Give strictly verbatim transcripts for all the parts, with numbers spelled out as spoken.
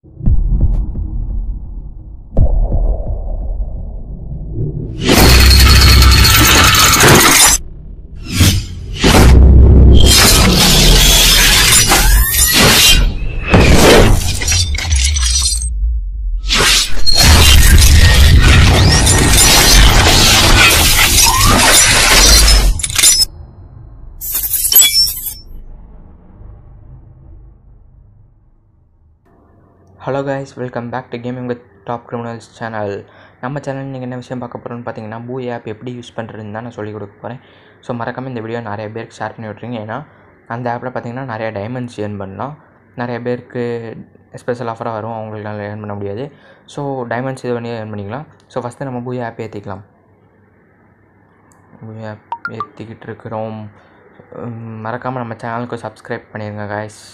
Hello guys, welcome back to gaming with top criminals channel. நம்ம channel நீங்கள் என்ன விஷயம் பார்க்க போகிறோன்னு பார்த்தீங்கன்னா, Booyah ஆப் எப்படி யூஸ் பண்ணுறதுன்னு தான் நான் சொல்லிக் கொடுக்க போகிறேன். ஸோ மறக்காமல் இந்த வீடியோ நிறைய பேருக்கு ஷேர் பண்ணி விட்ருங்க. ஏன்னா அந்த ஆப்பில் பார்த்தீங்கன்னா நிறையா டைமண்ட்ஸ் ஏர்ன் பண்ணலாம். நிறைய பேருக்கு ஸ்பெஷல் ஆஃபராக வரும், அவங்களுக்கு நல்லா ஏர்ன் பண்ண முடியாது. ஸோ டைமண்ட்ஸ் இது பண்ணி ஏர்ன் பண்ணிக்கலாம். ஸோ ஃபஸ்ட்டு நம்ம Booyah ஆப் ஏற்றிக்கலாம். Booyah ஆப் ஏற்றிக்கிட்டு இருக்கிறோம். மறக்காமல் நம்ம சேனலுக்கு சப்ஸ்கிரைப் பண்ணிடுங்க guys.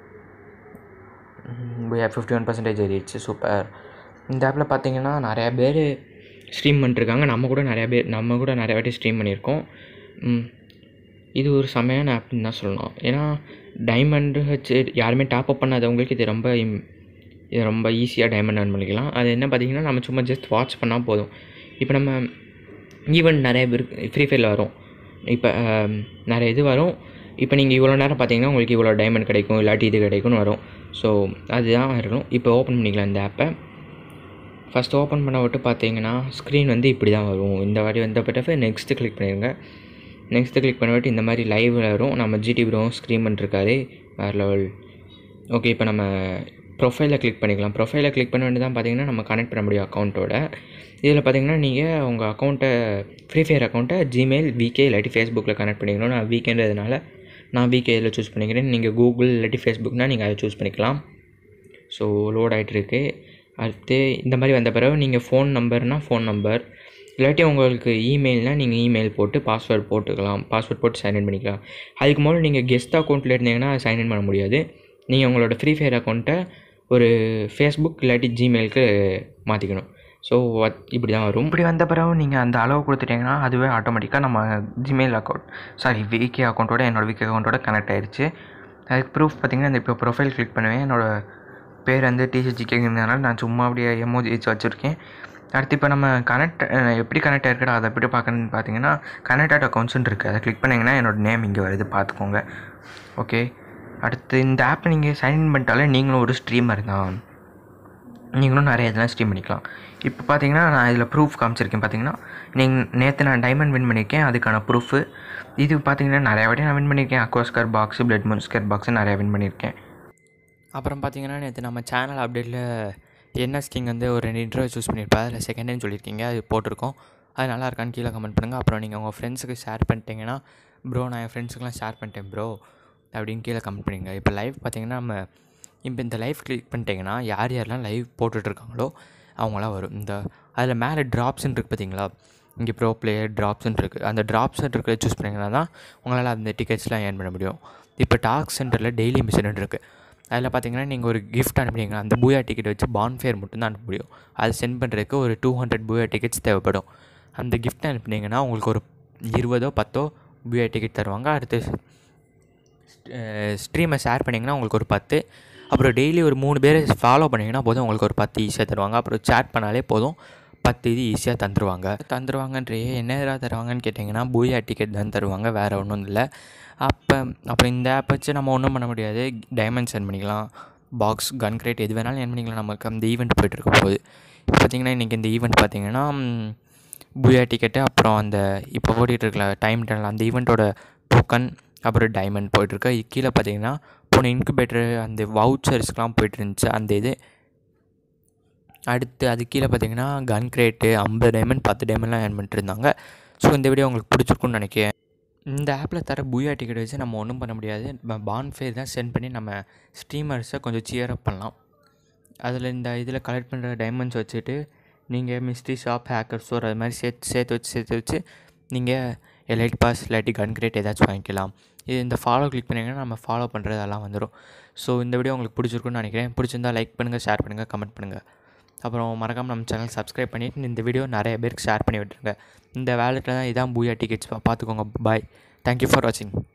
Booyah fifty one percentage ஏறிடுச்சு, சூப்பர். இந்த ஆப்பில் பார்த்தீங்கன்னா நிறையா பேர் ஸ்ட்ரீம் பண்ணிட்டுருக்காங்க. நம்ம கூட நிறையா பேர் நம்ம கூட நிறைய வாட்டி ஸ்ட்ரீம் பண்ணியிருக்கோம். இது ஒரு செமையான ஆப்னு தான் சொல்லணும். ஏன்னா டைமண்டு வச்சு யாருமே டாப் அப் பண்ணாதவங்களுக்கு இது ரொம்ப இது ரொம்ப ஈஸியாக டைமண்ட் ஏர்ன் பண்ணிக்கலாம். அது என்ன பார்த்தீங்கன்னா, நம்ம சும்மா ஜஸ்ட் வாட்ச் பண்ணால் போதும். இப்போ நம்ம ஈவெண்ட் நிறைய பேர் ஃப்ரீ ஃபயரில் வரும். இப்போ நிறைய இது வரும். இப்போ நீங்கள் இவ்வளோ நேரம் பார்த்தீங்கன்னா உங்களுக்கு இவ்வளோ டைமண்ட் கிடைக்கும், இல்லாட்டி இது கிடைக்கும்னு வரும். ஸோ அதுதான் இருக்கணும். இப்போ ஓப்பன் பண்ணிக்கலாம் இந்த ஆப்பை. ஃபஸ்ட்டு ஓப்பன் பண்ண விட்டு பார்த்தீங்கன்னா ஸ்க்ரீன் வந்து இப்படி தான் வரும். இந்த வாட்டி வந்த பிறகு நெக்ஸ்ட்டு கிளிக் பண்ணிடுங்க. நெக்ஸ்ட்டு கிளிக் பண்ண விட்டு இந்த மாதிரி லைவ் வரும். நம்ம ஜிடி ப்ரோ ஸ்க்ரீன் பண்ணிருக்காரு, வேறு லெவல். ஓகே, இப்போ நம்ம ப்ரொஃபைலில் கிளிக் பண்ணிக்கலாம். ப்ரொஃபைலில் கிளிக் பண்ண வேண்டியது தான் பார்த்தீங்கன்னா நம்ம கனெக்ட் பண்ண முடியும் அக்கௌண்ட்டோட. இதில் பார்த்தீங்கன்னா நீங்கள் உங்கள் அக்கௌண்ட்டை ஃப்ரீ ஃபயர் அக்கௌண்ட்டை ஜிமெயில், விகே இல்லாட்டி ஃபேஸ்புக்கில் கனெக்ட் பண்ணிக்கணும். நான் வீக்கென்றதுனால நான் வீக்கே இதில் சூஸ் பண்ணிக்கிறேன். நீங்கள் கூகுள் இல்லாட்டி ஃபேஸ்புக்னால் நீங்கள் அதை சூஸ் பண்ணிக்கலாம். ஸோ லோட் ஆகிட்டுருக்கு. அடுத்து இந்த மாதிரி வந்த பிறகு நீங்கள் ஃபோன் நம்பர்னால் ஃபோன் நம்பர், இல்லாட்டி உங்களுக்கு இமெயில்னால் நீங்கள் இமெயில் போட்டு பாஸ்வேர்ட் போட்டுக்கலாம். பாஸ்வேர்ட் போட்டு சைன்இன் பண்ணிக்கலாம். அதுக்கு முதல்ல நீங்கள் கெஸ்ட் அக்கௌண்ட்டில் இருந்தீங்கன்னா சைன்இன் பண்ண முடியாது. நீங்கள் உங்களோட ஃப்ரீ ஃபயர் அக்கௌண்ட்டை ஒரு ஃபேஸ்புக் இல்லாட்டி ஜிமெயிலுக்கு மாற்றிக்கணும். ஸோ இப்படி தான் வரும். இப்படி வந்த பிறகு நீங்கள் அந்த அளவு கொடுத்துட்டிங்கன்னா அதுவே ஆட்டோமேட்டிக்காக நம்ம ஜிமெயில் அக்கௌண்ட் சாரி விகே அக்கௌண்ட்டோட என்னோடய விகே அக்கௌண்ட்டோட கனெக்ட் ஆகிடுச்சு. அதுக்கு ப்ரூஃப் பார்த்திங்கன்னா இந்த இப்போ ப்ரொஃபைல் கிளிக் பண்ணுவேன். என்னோடய பேர் வந்து டிசிஜிகேங்கிறதுனால நான் சும்மா அப்படியே எமோஜி வச்சு வச்சுருக்கேன். அடுத்து இப்போ நம்ம கனெக்ட் எப்படி கனெக்ட் ஆகிருக்கா அதை எப்படி பார்க்கணுன்னு பார்த்தீங்கன்னா கனெக்டட் அக்கௌண்ட்ஸுன்னு இருக்குது. அதை கிளிக் பண்ணிங்கன்னா என்னோடய நேம் இங்கே வருது, பார்த்துக்கோங்க. ஓகே, அடுத்து இந்த ஆப்பை நீங்கள் சைன்இன் பண்ணிட்டாலே நீங்களும் ஒரு ஸ்ட்ரீமர் தான். நீங்களும் நிறைய இதெல்லாம் ஸ்ட்ரீம் பண்ணிக்கலாம். இப்போ பார்த்தீங்கன்னா நான் இதில் ப்ரூஃப் காமிச்சிருக்கேன். பார்த்தீங்கன்னா நீங்கள் நேற்று நான் டைமண்ட் வின் பண்ணியிருக்கேன், அதுக்கான ப்ரூஃபு. இது பார்த்தீங்கன்னா நிறையா வாட்டி நான் வின் பண்ணியிருக்கேன். Aquascar box, blood moonscar box நிறையா வின் பண்ணியிருக்கேன். அப்புறம் பார்த்தீங்கன்னா நேற்று நம்ம சேனல் அப்டேட்டில் என்ன ஸ்கிங் வந்து ஒரு ரெண்டு இன்ட்ரோ சூஸ் பண்ணியிருப்பேன். அதில் செகண்ட் டைம் சொல்லியிருக்கீங்க, அது போட்டிருக்கோம். அது நல்லா இருக்கான்னு கீழே கமெண்ட் பண்ணுங்கள். அப்புறம் நீங்கள் உங்கள் ஃப்ரெண்ட்ஸுக்கு ஷேர் பண்ணிட்டீங்கன்னா, ப்ரோ நான் என் ஃப்ரெண்ட்ஸுக்கெலாம் ஷேர் பண்ணிட்டேன் ப்ரோ அப்படின்னு கீழே கமெண்ட் பண்ணுங்கள். இப்போ லைவ் பார்த்தீங்கன்னா நம்ம இப்போ இந்த லைவ் கிளிக் பண்ணிட்டீங்கன்னா யார் யாரெல்லாம் லைவ் போட்டுட்ருக்காங்களோ அவங்களாம் வரும். இந்த அதில் மேலே ட்ராப்ஸ்ன்னு இருக்குது பார்த்தீங்களா, இங்கே ப்ரோ பிளேயர் ட்ராப்ஸ்ன்னு இருக்குது. அந்த ட்ராப் சென்டருக்கு சூஸ் பண்ணிங்கன்னா தான் உங்களால் அந்த டிக்கெட்ஸ்லாம் ஏர்ன் பண்ண முடியும். இப்போ டாக் சென்டரில் டெய்லி மிஷன் இருக்குது. அதில் பார்த்தீங்கன்னா நீங்கள் ஒரு கிஃப்ட் அனுப்புனீங்கன்னா அந்த Booyah டிக்கெட் வச்சு பான்ஃபயர் மட்டும்தான் அனுப்ப முடியும். அது சென்ட் பண்ணுறதுக்கு ஒரு டூ ஹண்ட்ரட் Booyah டிக்கெட்ஸ் தேவைப்படும். அந்த கிஃப்ட் அனுப்புனீங்கன்னா உங்களுக்கு ஒரு இருபதோ பத்தோ Booyah டிக்கெட் தருவாங்க. அடுத்து ஸ்ட்ரீமை ஷேர் பண்ணிங்கன்னா உங்களுக்கு ஒரு பத்து. அப்புறம் டெய்லி ஒரு மூணு பேர் ஃபாலோ பண்ணிங்கன்னா போதும், உங்களுக்கு ஒரு பத்து ஈஸியாக தருவாங்க. அப்புறம் சேட் பண்ணாலே போதும், பத்து இது ஈஸியாக தந்துடுவாங்க. தந்துடுவாங்கன்றையே என்ன எதாவது தருவாங்கன்னு கேட்டிங்கன்னா Booyah டிக்கெட் தான் தருவாங்க, வேறு ஒன்றும் இல்லை. அப்போ அப்புறம் இந்த ஆப் வச்சு நம்ம ஒன்றும் பண்ண முடியாது. டைமண்ட்ஸ் ஏர்ன் பண்ணிக்கலாம், பாக்ஸ், கன் கிரேட் எது வேணாலும் ஏர்ன் பண்ணிக்கலாம். நமக்கு அந்த ஈவெண்ட் போய்ட்டுருக்க போகுது. இப்போ பார்த்திங்கன்னா இன்றைக்கி இந்த ஈவெண்ட் பார்த்திங்கன்னா Booyah டிக்கெட்டு, அப்புறம் அந்த இப்போ ஓடிட்டு இருக்கல டைம் டனல் அந்த ஈவெண்ட்டோட டோக்கன், அப்புறம் டைமண்ட் போய்ட்டுருக்கு. கீழே பார்த்தீங்கன்னா போன இன்குபேட்டர் அந்த வவுச்சர்ஸ்க்கெலாம் போய்ட்டு இருந்துச்சு அந்த இது. அடுத்து அது கீழே பார்த்தீங்கன்னா கன் கிரேட்டு ஐம்பது டைமண்ட் பத்து டைமண்ட்லாம் ஏர்ன் பண்ணிட்டு இருந்தாங்க. ஸோ இந்த வீடியோ உங்களுக்கு பிடிச்சிருக்குன்னு நினைக்கிறேன். இந்த ஆப்பில் தர Booyah டிக்கெட் வச்சு நம்ம ஒன்றும் பண்ண முடியாது. நம்ம பான்ஃபயர் தான் சென்ட் பண்ணி நம்ம ஸ்ட்ரீமர்ஸை கொஞ்சம் சியரப் பண்ணலாம். அதில் இந்த இதில் கலெக்ட் பண்ணுற டைமண்ட்ஸ் வச்சுட்டு நீங்கள் மிஸ்ட்ரி ஷாப், ஹேக்கர் ஸ்டோர் அது மாதிரி சேர்த்து சேர்த்து வச்சு சேர்த்து வச்சு நீங்கள் எலைட் பாஸ் இல்லாட்டி கன் கிரேட் ஏதாச்சும் வாங்கிக்கலாம். இது இந்த ஃபாலோ கிளிக் பண்ணிங்கன்னா நம்ம ஃபாலோ பண்ணுறதெல்லாம் வந்துடும். ஸோ இந்த வீடியோ உங்களுக்கு பிடிச்சிருக்குன்னு நினைக்கிறேன். பிடிச்சிருந்தால் லைக் பண்ணுங்கள், ஷேர் பண்ணுங்கள், கமெண்ட் பண்ணுங்கள். அப்புறம் மறக்காமல் நம்ம சேனல் சப்ஸ்கிரைப் பண்ணிவிட்டு இந்த வீடியோ நிறைய பேருக்கு ஷேர் பண்ணி விட்டுருங்க. இந்த வேலெட்டில் தான் இதான் Booyah டிக்கெட்ஸ், பார்த்துக்கோங்க. பாய், தேங்க்யூ ஃபார் வாட்சிங்.